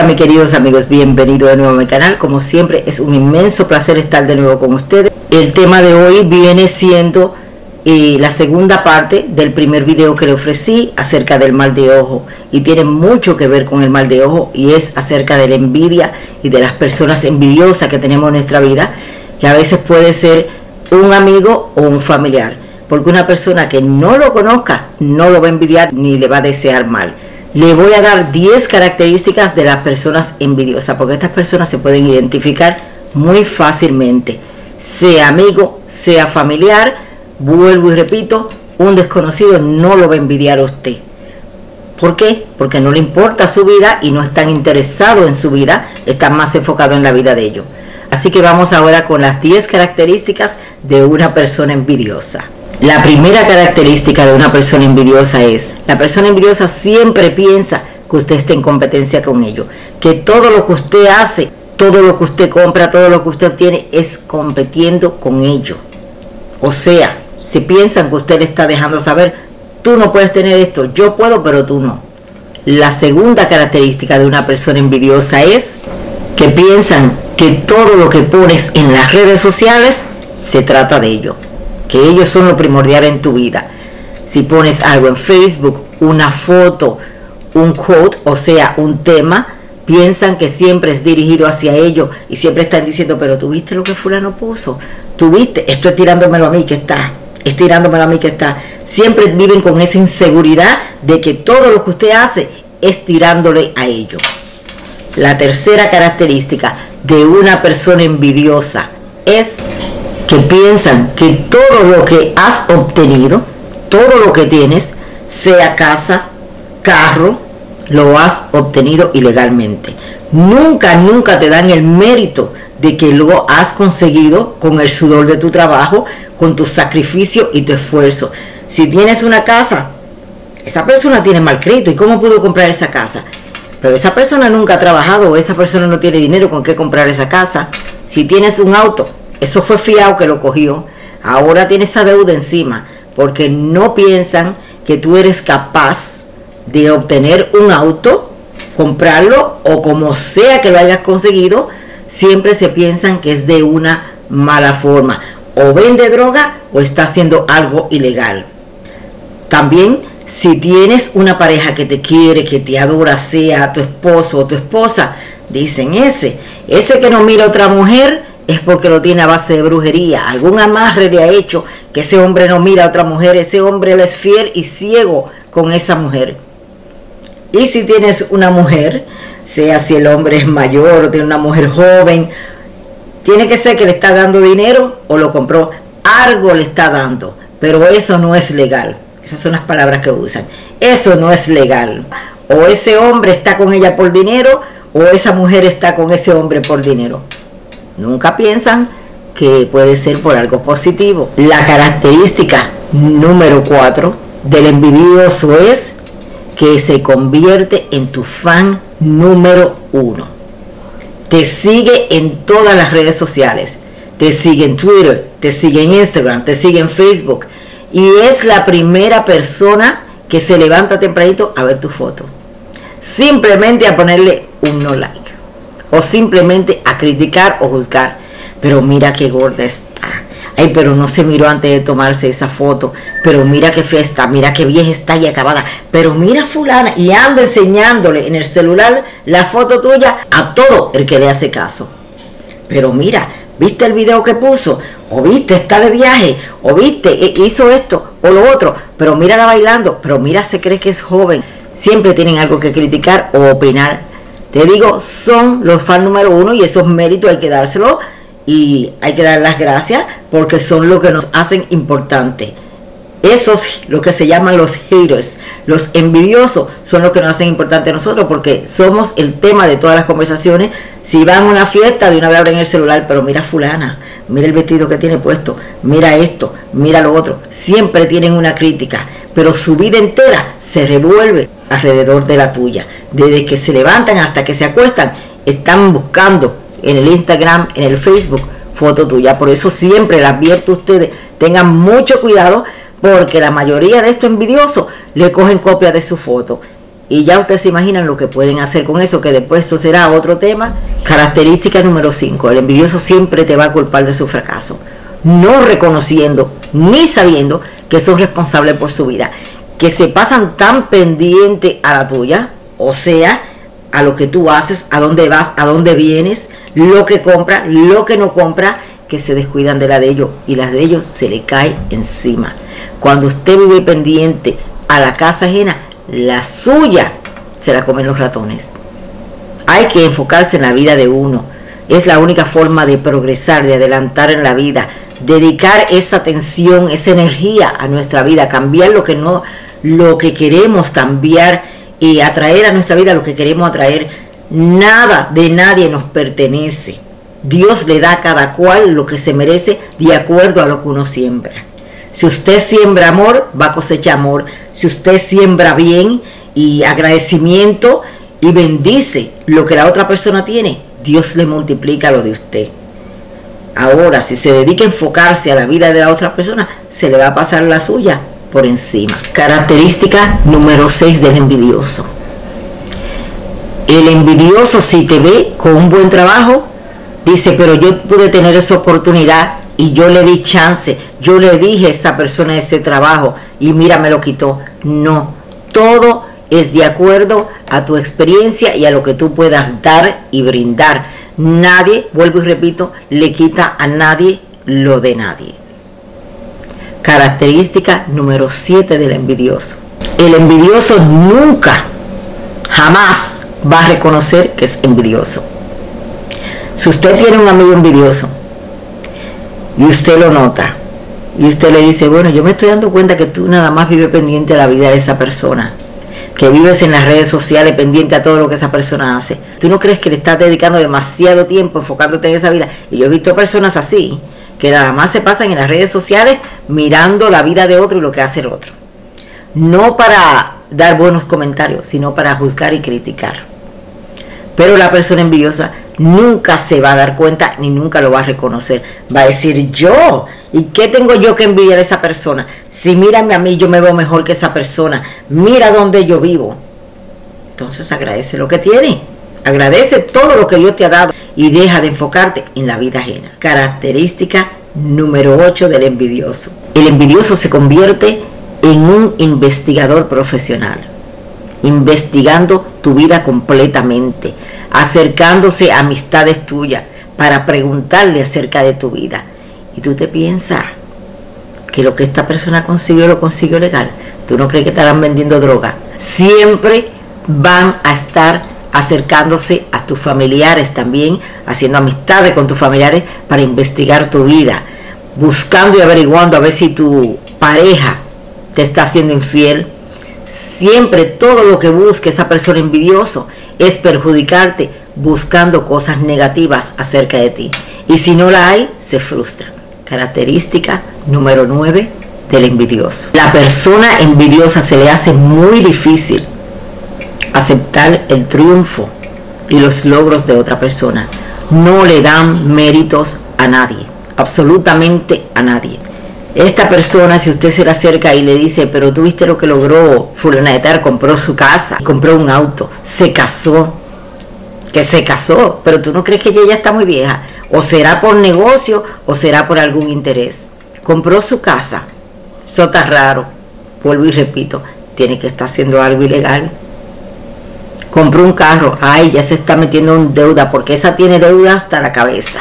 Hola mis queridos amigos, bienvenidos de nuevo a mi canal. Como siempre es un inmenso placer estar de nuevo con ustedes. El tema de hoy viene siendo la segunda parte del primer video que le ofrecí acerca del mal de ojo, y tiene mucho que ver con el mal de ojo, y es acerca de la envidia y de las personas envidiosas que tenemos en nuestra vida, que a veces puede ser un amigo o un familiar, porque una persona que no lo conozca no lo va a envidiar ni le va a desear mal. Le voy a dar 10 características de las personas envidiosas, porque estas personas se pueden identificar muy fácilmente, sea amigo, sea familiar. Vuelvo y repito, un desconocido no lo va a envidiar a usted. ¿Por qué? Porque no le importa su vida y no están interesados en su vida, están más enfocados en la vida de ellos. Así que vamos ahora con las 10 características de una persona envidiosa. La primera característica de una persona envidiosa es: la persona envidiosa siempre piensa que usted está en competencia con ellos, que todo lo que usted hace, todo lo que usted compra, todo lo que usted obtiene es compitiendo con ellos. O sea, si piensan que usted le está dejando saber, tú no puedes tener esto, yo puedo, pero tú no. La segunda característica de una persona envidiosa es que piensan que todo lo que pones en las redes sociales se trata de ellos, que ellos son lo primordial en tu vida. Si pones algo en Facebook, una foto, un quote, o sea, un tema, piensan que siempre es dirigido hacia ellos y siempre están diciendo, pero tú viste lo que fulano puso, tú viste, esto es tirándomelo a mí que está, es tirándomelo a mí que está. Siempre viven con esa inseguridad de que todo lo que usted hace es tirándole a ellos. La tercera característica de una persona envidiosa es que piensan que todo lo que has obtenido, todo lo que tienes, sea casa, carro, lo has obtenido ilegalmente. Nunca te dan el mérito de que lo has conseguido con el sudor de tu trabajo, con tu sacrificio y tu esfuerzo. Si tienes una casa, esa persona tiene mal crédito. ¿Y cómo pudo comprar esa casa? Pero esa persona nunca ha trabajado, o esa persona no tiene dinero con qué comprar esa casa. Si tienes un auto, eso fue fiado que lo cogió. Ahora tiene esa deuda encima, porque no piensan que tú eres capaz de obtener un auto, comprarlo, o como sea que lo hayas conseguido. Siempre se piensan que es de una mala forma, o vende droga o está haciendo algo ilegal. También, si tienes una pareja que te quiere, que te adora, sea tu esposo o tu esposa, dicen ese que no mira a otra mujer es porque lo tiene a base de brujería. Algún amarre le ha hecho que ese hombre no mira a otra mujer, ese hombre le es fiel y ciego con esa mujer. Y si tienes una mujer, sea si el hombre es mayor o tiene una mujer joven, tiene que ser que le está dando dinero o lo compró, algo le está dando, pero eso no es legal. Esas son las palabras que usan. Eso no es legal. O ese hombre está con ella por dinero, o esa mujer está con ese hombre por dinero. Nunca piensan que puede ser por algo positivo. La característica número 4 del envidioso es que se convierte en tu fan número 1. Te sigue en todas las redes sociales, te sigue en Twitter, te sigue en Instagram, te sigue en Facebook, y es la primera persona que se levanta tempranito a ver tu foto, simplemente a ponerle un no like, o simplemente a criticar o juzgar. Pero mira qué gorda está, ay, pero no se miró antes de tomarse esa foto, pero mira qué fea está, mira qué vieja está y acabada, pero mira fulana, y anda enseñándole en el celular la foto tuya a todo el que le hace caso. Pero mira, ¿viste el video que puso? O viste, está de viaje, o viste, hizo esto o lo otro, pero mírala bailando, pero mira, se cree que es joven. Siempre tienen algo que criticar o opinar. Te digo, son los fans número 1, y esos méritos hay que dárselos. Y hay que dar las gracias porque son lo que nos hacen importante. Esos, lo que se llaman los haters, los envidiosos, son los que nos hacen importante a nosotros, porque somos el tema de todas las conversaciones. Si van a una fiesta, de una vez abren el celular, pero mira fulana, mira el vestido que tiene puesto, mira esto, mira lo otro. Siempre tienen una crítica, pero su vida entera se revuelve alrededor de la tuya. Desde que se levantan hasta que se acuestan, están buscando en el Instagram, en el Facebook, foto tuya. Por eso siempre les advierto a ustedes, tengan mucho cuidado, porque la mayoría de estos envidiosos le cogen copia de su foto Y ya ustedes se imaginan lo que pueden hacer con eso, que después eso será otro tema. Característica número 5. El envidioso siempre te va a culpar de su fracaso, no reconociendo ni sabiendo que son responsables por su vida, que se pasan tan pendientes a la tuya, o sea, a lo que tú haces, a dónde vas, a dónde vienes, lo que compra, lo que no compra, que se descuidan de la de ellos, y las de ellos se le cae encima. Cuando usted vive pendiente a la casa ajena, la suya se la comen los ratones. Hay que enfocarse en la vida de uno. Es la única forma de progresar, de adelantar en la vida, dedicar esa atención, esa energía a nuestra vida, cambiar lo que queremos cambiar y atraer a nuestra vida lo que queremos atraer. Nada de nadie nos pertenece. Dios le da a cada cual lo que se merece de acuerdo a lo que uno siembra. Si usted siembra amor, va a cosechar amor. Si usted siembra bien y agradecimiento y bendice lo que la otra persona tiene, Dios le multiplica lo de usted. Ahora, si se dedica a enfocarse a la vida de la otra persona, se le va a pasar la suya por encima. Característica número 6 del envidioso. El envidioso, si te ve con un buen trabajo, dice, pero yo pude tener esa oportunidad y yo le di chance, yo le dije a esa persona ese trabajo y mira, me lo quitó. No, todo es de acuerdo a tu experiencia y a lo que tú puedas dar y brindar. Nadie, vuelvo y repito, le quita a nadie lo de nadie. Característica número 7 del envidioso. El envidioso nunca, jamás va a reconocer que es envidioso. Si usted tiene un amigo envidioso y usted lo nota y usted le dice, bueno, yo me estoy dando cuenta que tú nada más vives pendiente de la vida de esa persona, que vives en las redes sociales pendiente a todo lo que esa persona hace, ¿tú no crees que le estás dedicando demasiado tiempo enfocándote en esa vida? Y yo he visto personas así, que nada más se pasan en las redes sociales mirando la vida de otro y lo que hace el otro, no para dar buenos comentarios, sino para juzgar y criticar. Pero la persona envidiosa nunca se va a dar cuenta ni nunca lo va a reconocer. Va a decir, yo, ¿y qué tengo yo que envidiar a esa persona? Si mírame a mí, yo me veo mejor que esa persona. Mira dónde yo vivo. Entonces agradece lo que tiene. Agradece todo lo que Dios te ha dado y deja de enfocarte en la vida ajena. Característica número 8 del envidioso. El envidioso se convierte en un investigador profesional, investigando tu vida completamente, acercándose a amistades tuyas para preguntarle acerca de tu vida. Y tú te piensas que lo que esta persona consiguió lo consiguió legal. ¿Tú no crees que estarán vendiendo droga? Siempre van a estar acercándose a tus familiares también, haciendo amistades con tus familiares para investigar tu vida, buscando y averiguando a ver si tu pareja te está haciendo infiel. Siempre todo lo que busque esa persona envidioso es perjudicarte, buscando cosas negativas acerca de ti. Y si no la hay, se frustra. Característica número 9 del envidioso. La persona envidiosa se le hace muy difícil aceptar el triunfo y los logros de otra persona. No le dan méritos a nadie, absolutamente a nadie. Esta persona, si usted se le acerca y le dice, pero tú viste lo que logró fulana de tal, compró su casa, compró un auto, se casó, que se casó, pero tú no crees que ella ya está muy vieja, o será por negocio o será por algún interés. Compró su casa, eso está raro, vuelvo y repito, tiene que estar haciendo algo ilegal. Compró un carro, ay, ya se está metiendo en deuda, porque esa tiene deuda hasta la cabeza.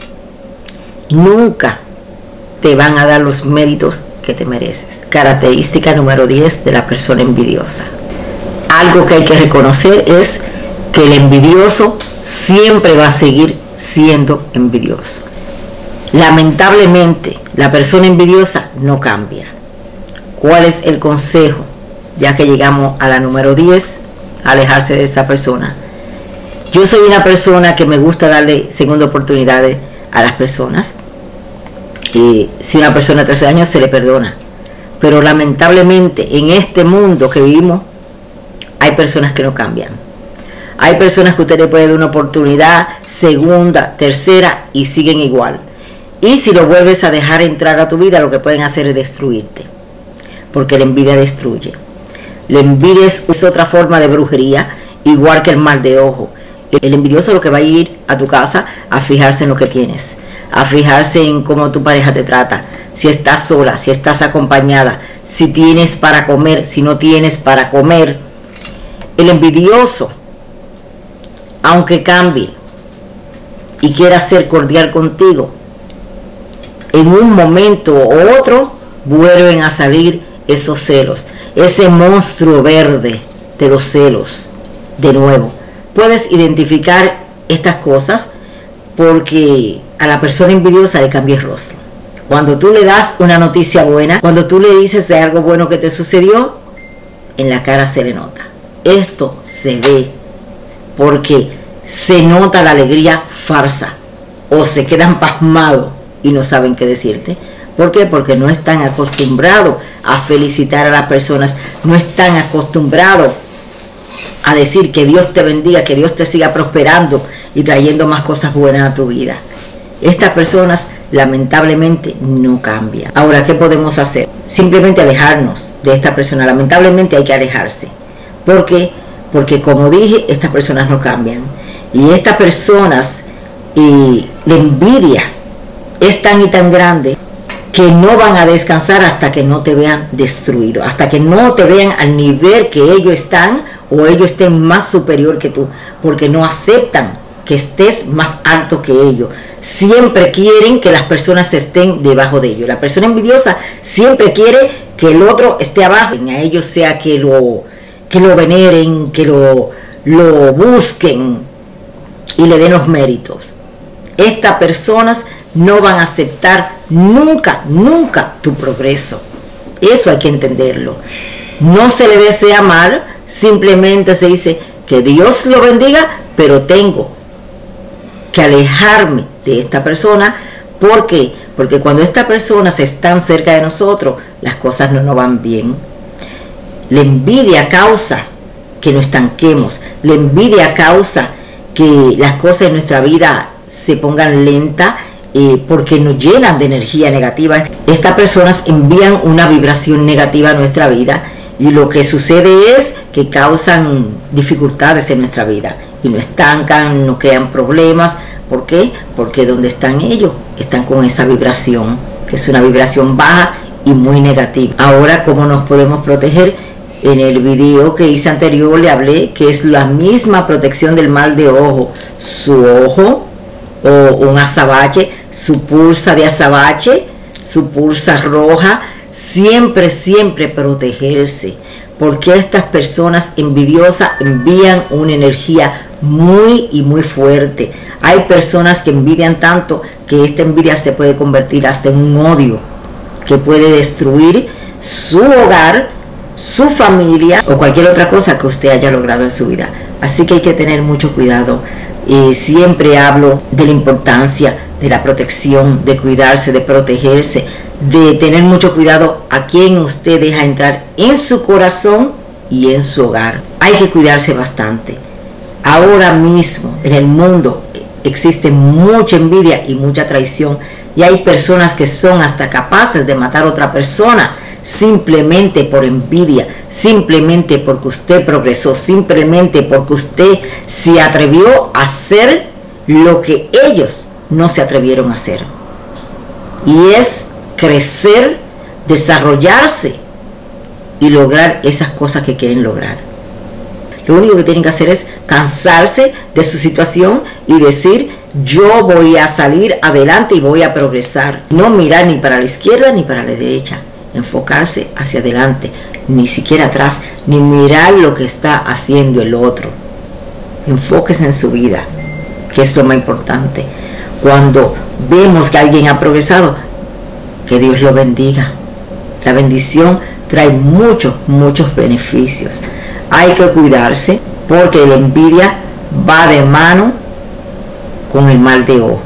Nunca te van a dar los méritos que te mereces. Característica número 10 de la persona envidiosa. Algo que hay que reconocer es que el envidioso siempre va a seguir siendo envidioso. Lamentablemente, la persona envidiosa no cambia. ¿Cuál es el consejo? Ya que llegamos a la número 10, alejarse de esta persona. Yo soy una persona que me gusta darle segunda oportunidades a las personas. Y si una persona te hace daño, se le perdona. Pero lamentablemente en este mundo que vivimos hay personas que no cambian. Hay personas que usted le puede dar una oportunidad, segunda, tercera, y siguen igual. Y si lo vuelves a dejar entrar a tu vida, lo que pueden hacer es destruirte, porque la envidia destruye. La envidia es otra forma de brujería, igual que el mal de ojo. El envidioso lo que va a ir a tu casa a fijarse en lo que tienes, a fijarse en cómo tu pareja te trata, si estás sola, si estás acompañada, si tienes para comer, si no tienes para comer. El envidioso, aunque cambie y quiera ser cordial contigo, en un momento u otro vuelven a salir esos celos, ese monstruo verde de los celos. De nuevo, puedes identificar estas cosas porque a la persona envidiosa le cambia el rostro. Cuando tú le das una noticia buena, cuando tú le dices de algo bueno que te sucedió, en la cara se le nota. Esto se ve porque se nota la alegría farsa, o se quedan pasmados y no saben qué decirte. ¿Por qué? Porque no están acostumbrados a felicitar a las personas, no están acostumbrados a decir que Dios te bendiga, que Dios te siga prosperando y trayendo más cosas buenas a tu vida. Estas personas lamentablemente no cambian. Ahora, ¿qué podemos hacer? Simplemente alejarnos de esta persona. Lamentablemente hay que alejarse. ¿Por qué? Porque como dije, estas personas no cambian. Y estas personas, la envidia es tan y tan grande que no van a descansar hasta que no te vean destruido, hasta que no te vean al nivel que ellos están, o ellos estén más superior que tú, porque no aceptan que estés más alto que ellos. Siempre quieren que las personas estén debajo de ellos. La persona envidiosa siempre quiere que el otro esté abajo. A ellos sea que lo veneren, que lo busquen y le den los méritos. Estas personas no van a aceptar nunca, nunca tu progreso. Eso hay que entenderlo. No se le desea mal, simplemente se dice que Dios lo bendiga, pero tengo que alejarme de esta persona. ¿Por qué? Porque cuando estas personas están cerca de nosotros, las cosas no nos van bien. La envidia causa que nos estanquemos. La envidia causa que las cosas en nuestra vida se pongan lentas, porque nos llenan de energía negativa. Estas personas envían una vibración negativa a nuestra vida, y lo que sucede es que causan dificultades en nuestra vida y nos estancan, nos crean problemas. ¿Por qué? Porque donde están ellos, están con esa vibración, que es una vibración baja y muy negativa. Ahora, ¿cómo nos podemos proteger? En el video que hice anterior le hablé que es la misma protección del mal de ojo. Su ojo o un azabache, su pulsa de azabache, su pulsa roja, siempre protegerse, porque estas personas envidiosas envían una energía muy fuerte. Hay personas que envidian tanto que esta envidia se puede convertir hasta en un odio que puede destruir su hogar, su familia o cualquier otra cosa que usted haya logrado en su vida. Así que hay que tener mucho cuidado. Siempre hablo de la importancia de la protección, de cuidarse, de protegerse, de tener mucho cuidado a quien usted deja entrar en su corazón y en su hogar. Hay que cuidarse bastante. Ahora mismo en el mundo existe mucha envidia y mucha traición, y hay personas que son hasta capaces de matar a otra persona simplemente por envidia, simplemente porque usted progresó, simplemente porque usted se atrevió a hacer lo que ellos no se atrevieron a hacer, y es crecer, desarrollarse y lograr esas cosas que quieren lograr. Lo único que tienen que hacer es cansarse de su situación y decir: yo voy a salir adelante y voy a progresar. No mirar ni para la izquierda ni para la derecha, enfocarse hacia adelante, ni siquiera atrás, ni mirar lo que está haciendo el otro. Enfóquese en su vida, que es lo más importante. Cuando vemos que alguien ha progresado, que Dios lo bendiga. La bendición trae muchos beneficios. Hay que cuidarse, porque la envidia va de mano con el mal de ojo.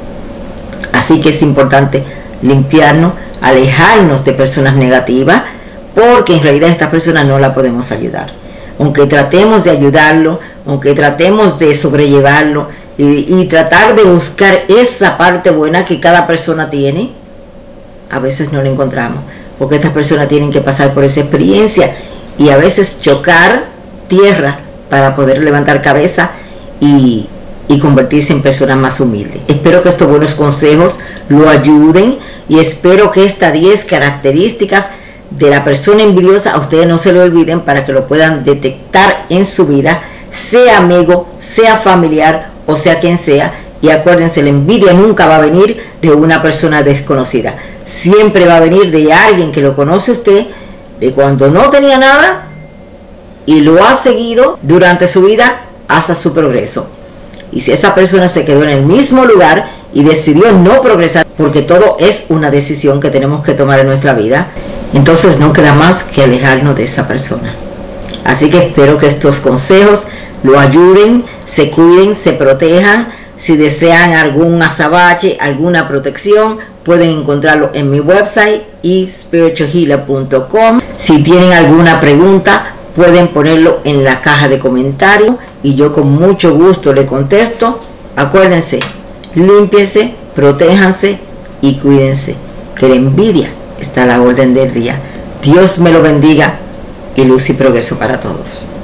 Así que es importante limpiarnos, alejarnos de personas negativas, porque en realidad estas personas no la podemos ayudar. Aunque tratemos de ayudarlo, aunque tratemos de sobrellevarlo y tratar de buscar esa parte buena que cada persona tiene, a veces no la encontramos, porque estas personas tienen que pasar por esa experiencia y a veces chocar tierra para poder levantar cabeza y convertirse en personas más humildes. Espero que estos buenos consejos lo ayuden y espero que estas 10 características de la persona envidiosa a ustedes no se lo olviden, para que lo puedan detectar en su vida, sea amigo, sea familiar o sea quien sea. Y acuérdense, la envidia nunca va a venir de una persona desconocida, siempre va a venir de alguien que lo conoce usted, de cuando no tenía nada y lo ha seguido durante su vida hasta su progreso. Y si esa persona se quedó en el mismo lugar y decidió no progresar, porque todo es una decisión que tenemos que tomar en nuestra vida, entonces no queda más que alejarnos de esa persona. Así que espero que estos consejos lo ayuden, se cuiden, se protejan. Si desean algún azabache, alguna protección, pueden encontrarlo en mi website spiritualhealer.com. Si tienen alguna pregunta, pueden ponerlo en la caja de comentarios y yo con mucho gusto le contesto. Acuérdense, límpiense, protéjanse y cuídense, que la envidia está a la orden del día. Dios me lo bendiga y luz y progreso para todos.